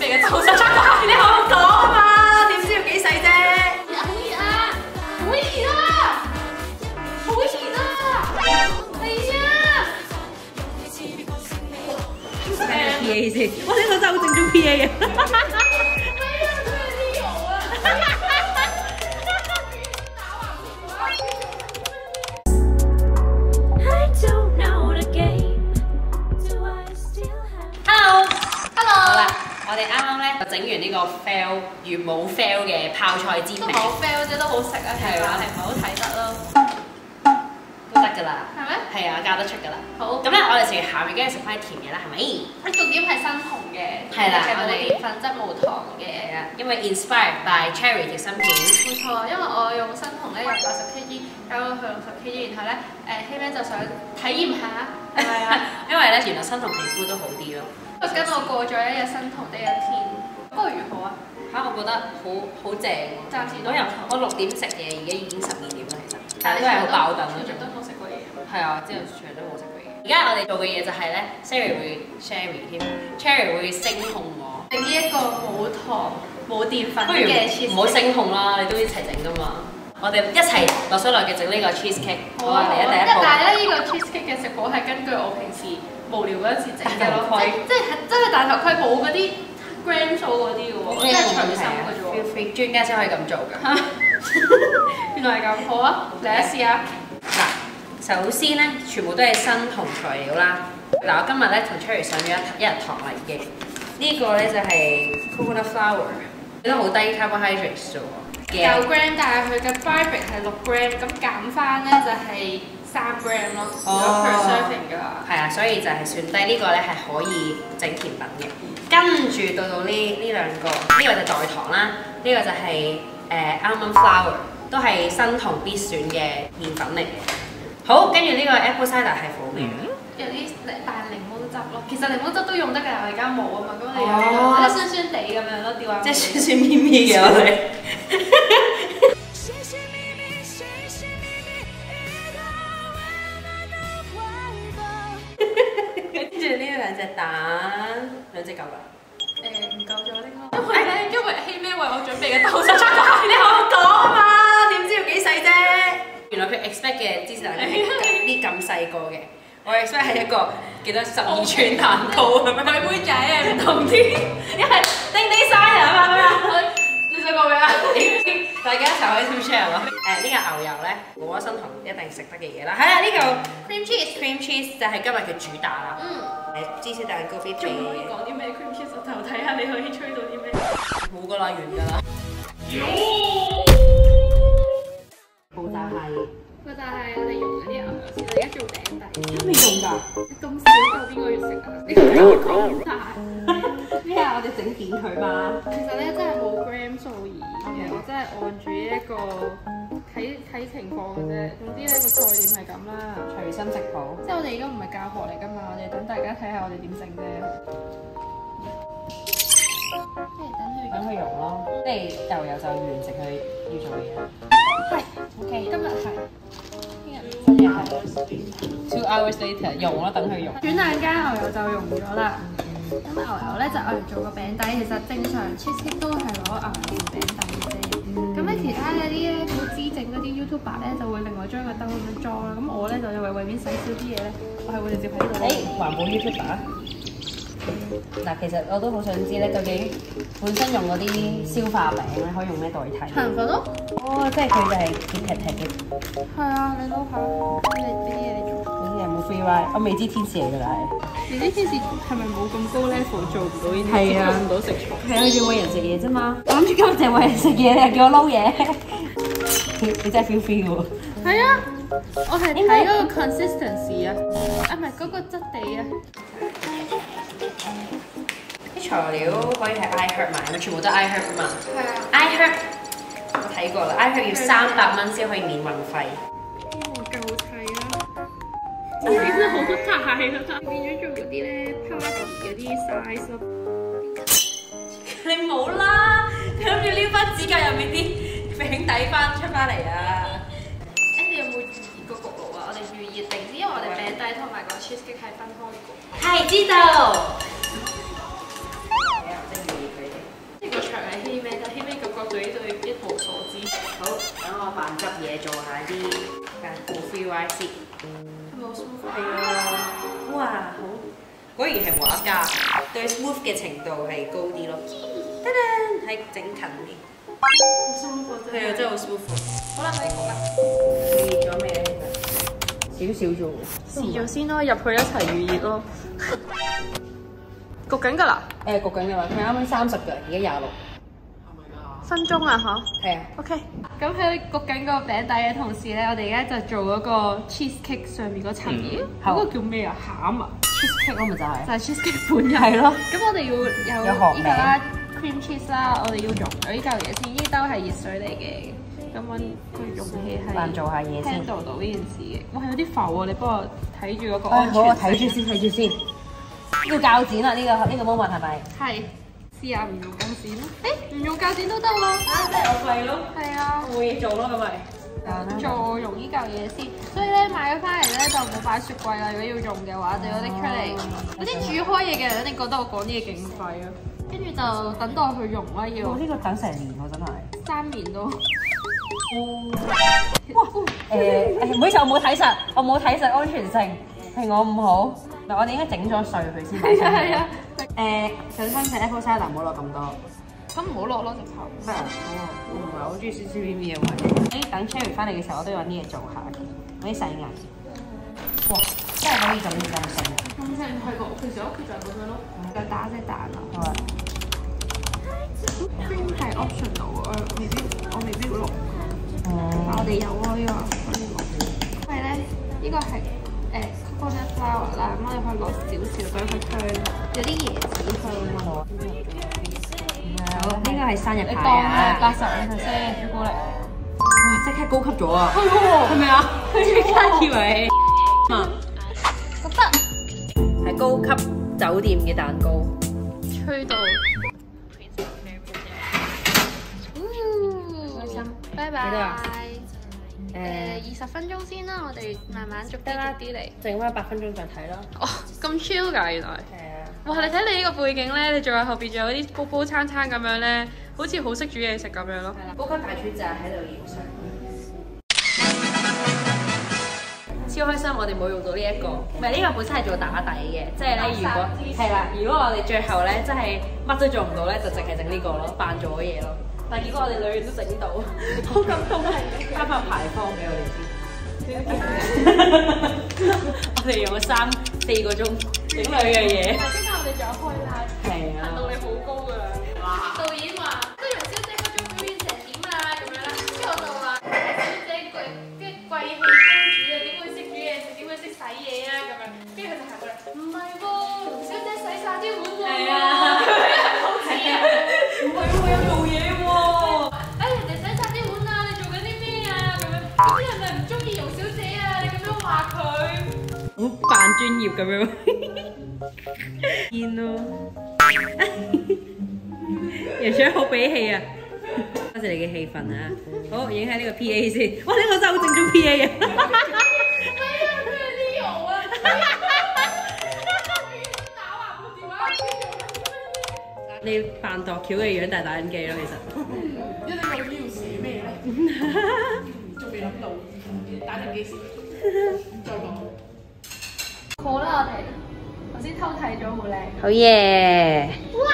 備嘅豆沙出嚟，你好講啊嘛？點知要幾細啫？好熱啊！好熱啊！好熱啊！係啊！ 咩 PA 先？我呢個真係好正宗 PA 嘅。 我哋啱啱咧就整完呢個 fail 如冇 fail 嘅泡菜煎餅， 都冇 fail 啫，都好食啊，係啊，係唔係好睇得咯？ 都得㗎啦， 係咩？ 係啊，教得出㗎啦。好，咁咧我哋食完鹹嘅，跟住食翻甜嘢啦，係咪？ 重點係新紅嘅， 係啦，我哋澱粉質無糖嘅， 係啊，因為 inspired by Cherry 條芯片。 冇錯，因為我用新紅咧由90kg 加到去60kg，然後咧希咩就想體驗下，係咪啊？ 因為咧原來新紅皮膚都好啲咯。 跟我過咗一日新紅的一天，不過如何啊？ 嚇，我覺得好正喎！ 暫時都我6點食嘢，而家已經12點啦，其實，但係都係好爆燉咯， 全部都冇食過嘢。 係啊，之後全部都冇食過嘢。而家我哋做嘅嘢就係咧，Cherry 會升控我。 整呢一個冇糖冇澱粉不如嘅 cheese， 唔好升控啦，你都一齊整噶嘛。我哋一齊落水落嘅整呢個 cheesecake。 好啊， 嚟啊，第一步。 但係咧呢個 cheesecake 嘅食譜係根據我平時無聊嗰陣時整嘅咯，即係大頭盔冇嗰啲 gram 數嗰啲嘅喎，即係隨心嘅啫喎。 Feel free，專家先可以咁做㗎。 原來係咁，好啊，嚟一試下。 嗱，首先咧，全部都係新同材料啦。嗱，我今日咧同 Cherry 上咗一日堂嚟嘅。呢個咧就係 coconut flour， 都好低 carbohydrates 啫喎。 9 gram， 但係佢嘅 fabric 係6 gram， 咁減翻咧就係3 gram 咯。如果 per serving 嘅話。 係啊，所以就係算低呢個咧係可以整甜品嘅。跟住到呢兩個，呢個就代糖啦，呢個就係almond flour， 都係新同必選嘅麵粉嚟嘅。好，跟住呢個 apple cider 係苦味。 有啲扮檸檬汁咯，其實檸檬汁都用得㗎，我而家冇啊嘛，咁你有得酸酸地咁樣咯，掉下。 即係酸酸咪咪嘅我哋。跟住呢兩隻蛋，兩隻夠㗎。 唔夠咗應該，因為希咩為我準備嘅豆沙出嚟， 你好講啊嘛？點知要幾細啫？原來佢 expect 嘅芝士蛋糕係呢咁細個嘅，我 expect 係一個幾多12寸蛋糕咁樣。 佢妹仔啊，唔同啲， 因為叮叮生日啊嘛咁樣。 你想講咩啊？ 大家一齊可以 share 咯。呢個牛油咧，冇咗新同一定食得嘅嘢啦。係啊，呢個 cream cheese 就係今日嘅主打啦。芝士蛋糕必備嘅嘢。 講啲咩 cream cheese？我頭睇下你可以吹到啲咩？ 冇㗎啦，完㗎啦。爆炸蟹。 但係我哋用嗰啲牛油先，我而家做餅底。 都未用㗎。 咁少夠邊個要食啊？呢個餅咁大。 咩啊？我哋整扁佢嘛。 其實咧真係冇 gram 數而我真係按住呢一個睇情況嘅啫。總之呢個概念係咁啦。 隨心食譜。 即係我哋而家唔係教學嚟㗎嘛，我哋等大家睇下我哋點整啫。 等佢溶咯，即係油就完成佢要做嘅嘢。 係 OK， 今日係， 今日係 2 hours later 溶咯，等佢溶。 轉眼間牛油就溶咗啦。咁牛油咧就愛嚟做個餅底，其實正常 cheesecake 都係攞牛油做餅底嘅啫。咁咧其他嗰啲咧好知整嗰啲 YouTuber 咧就會另外將個燈咁樣裝啦。咁我咧就因為為免洗少啲嘢咧，我係會直接喺度。 環保 YouTuber。嗱，其實我都好想知咧，究竟本身用嗰啲消化餅咧，可以用咩代替？ 腸粉咯。 哦，即係佢就係結劈嘅。 係啊，你撈下，你俾啲嘢你做。 呢啲有冇 free ride？我未知天使嚟㗎啦。 你啲天使係咪冇咁高 level 做唔到呢啲？ 係啊， 做唔到食材。 係啊，佢叫餵人食嘢啫嘛。我諗住今日淨係餵人食嘢，你又叫我撈嘢。你真係 feel free 喎。 係啊，我係睇嗰個 consistency 啊，唔係嗰個質地啊。 啲材料可以係 iHerb 買，全部都 iHerb 啊嘛。 係啊。 iHerb 我睇過啦，iHerb 要300蚊先可以免運費。 希望夠砌啦。真係好大啊！變咗做嗰啲咧 party 嗰啲 size 咯。 你冇啦，你諗住呢班指甲入面啲餅底出翻嚟啊！ 你有冇預熱個焗爐啊？我哋預熱定啲，因為我哋餅底同埋個 cheesecake 係分開焗。 係知道。真預熱佢啲full free Y 折。 係咪好 smooth 係啊，哇好，果然係畫家，對 smooth 嘅程度係高啲咯。噔噔，係整近啲。 好 smooth 係啊，真係好 smooth。 好啦，可以焗啦。 你熱咗未咧？其實少少啫喎。 試咗先咯，入去一齊預熱咯。焗緊㗎啦？ 焗緊㗎啦，佢啱啱30㗎，而家26。 分鐘啊嚇。 係啊。 OK。咁喺焗緊個餅底嘅同時咧，我哋而家就做嗰個 cheesecake 上面嗰層嘢，嗰個叫咩啊？餡啊 cheesecake 咯，咪就係。 就係 cheesecake 本人。 係咯。 咁我哋要有呢個啦 cream cheese 啦，我哋要溶咗呢嚿嘢先，呢兜係熱水嚟嘅。咁揾個容器係扮做下嘢先。 handle 到呢件事嘅。哇，有啲浮喎，你幫我睇住嗰個好， 安全我睇住先，睇住先。要鉸剪啦，呢個 moment 係咪？ 係。試下唔用鉸剪咯，唔用鉸剪都得喎。 即係我廢咯。係啊， 冇嘢做咯，咁咪。 做溶呢嚿嘢先，所以咧買咗翻嚟咧就冇擺雪櫃啦。如果要用嘅話，就要拎出嚟。嗰啲煮開嘢嘅人一定覺得我講啲嘢勁廢啊。跟住就等到佢溶啦，要。 呢個等成年喎，真係。 3年都。 哇！唔好意思，我冇睇實安全性，係我唔好。嗱，我哋應該整咗碎佢先擺上去。係啊。想親食 apple cider 唔好落咁多。 咁唔好落咯，直頭。 係啊，我唔係好中意少少啲嘢位。等 Cherry 翻嚟嘅時候，我都有啲嘢做下嘅，揾啲細藝。哇！真係可以咁整。 咁正係個，其實屋企就係咁樣咯，就打隻蛋啊。 好啊。 cream 係 optional 喎，我未必會落。我哋有啊呢個可以落，因為咧呢個係coconut flour 啦，咁我哋可以落少少俾佢香，有啲椰子香啊。 好，呢個係生日你牌當係啊 85%朱古力。 哇！即刻高級咗啊！ 係喎， 係咪啊？即刻以為啊， 覺得係高級酒店嘅蛋糕。 吹到。開心，拜拜。20分鐘先啦，我哋慢慢逐啲嚟。 剩翻8分鐘再睇啦。 哦，咁 chill 㗎原來。 係啊。 哇！你睇你呢個背景咧，你仲有後邊仲有啲煲餐咁樣咧，好似好識煮嘢食咁樣咯。 係啦，高級大廚就喺度影相。超開心！我哋冇用到呢一個，唔係呢個本身係做打底嘅，即係咧如果係啦，如果我哋最後咧真係乜都做唔到咧，就淨係整呢個咯，扮做咗嘢咯。但係結果我哋兩樣都整到，好感動啊！加翻牌坊俾我哋先。我哋用咗3-4個鐘整2樣嘢。 今日我哋仲有開拉， 係啊， 難度你好高㗎啦。導演話：即係容小姐嗰種表演成點啊咁樣啦。跟住我就話：小姐貴氣公主啊，點會識煮嘢食？點會識洗嘢啊咁樣。跟住佢就行過嚟：唔係喎，容小姐洗晒啲碗喎。係啊，好似啊，唔係喎，有做嘢喎。人哋洗晒啲碗啊，你做緊啲咩啊咁樣？啲人咪唔中意容小姐啊，你咁樣話佢。 好扮專業咁樣。見咯，楊長好俾氣啊！多謝你嘅氣氛啊！好，影下呢個 PA 先。哇，呢個真係好正宗 PA 啊！ 係啊，佢係 Leo 啊！ 你扮度橋嘅樣，大打緊機咯，其實。 一定有要寫咩咧？仲未諗到，打定幾時？再講。 好啦，我先偷睇咗，好靚。 好嘢！ 哇！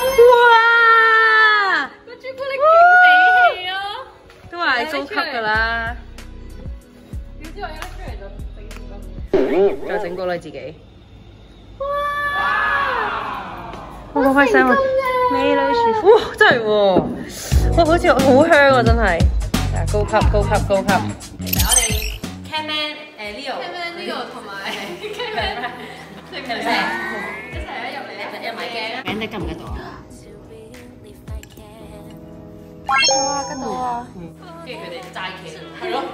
哇！ 個朱古力勁美氣啊！ 都話係高級㗎啦。 點知我一拎出嚟就整咗。 再整過啦自己。 哇！ 好開心啊！美女廚夫，哇，真係喎！哇，好似好香啊，真係。高級。其實我哋 Camman Leo 同埋 Camman 食唔食？一齊啊！入嚟啊！ 入埋鏡。鏡得吉唔吉到啊？ 吉到啊！ 跟住佢哋齋企。 係咯。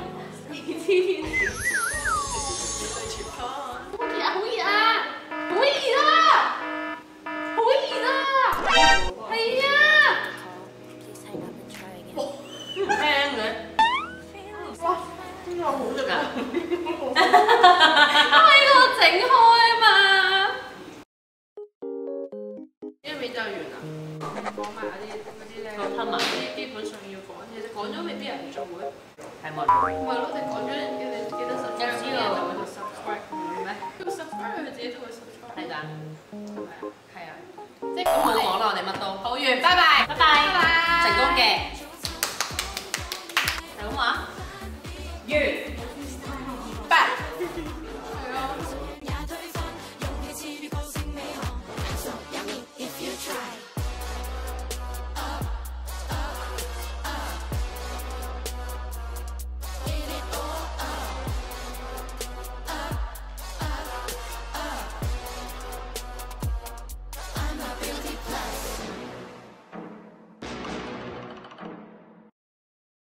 好熱啊！好熱啊！好熱啊！好熱啊！係啊！ 聽嘅。 哇！邊有好食啊？ 因為我整開嘛。 呢一味就完啦。講埋嗰啲咧， 吞埋基本上要講，其實講咗未必有人做嘅。 係冇人做。 唔係咯，你講咗要你記得 subscribe， 有知道就會 subscribe 咩？佢 subscribe 佢自己都會 subscribe。 係㗎， 係啊，即係咁講冇講啦，我哋乜都好完，拜拜， 拜拜，成功嘅，係咁話，完。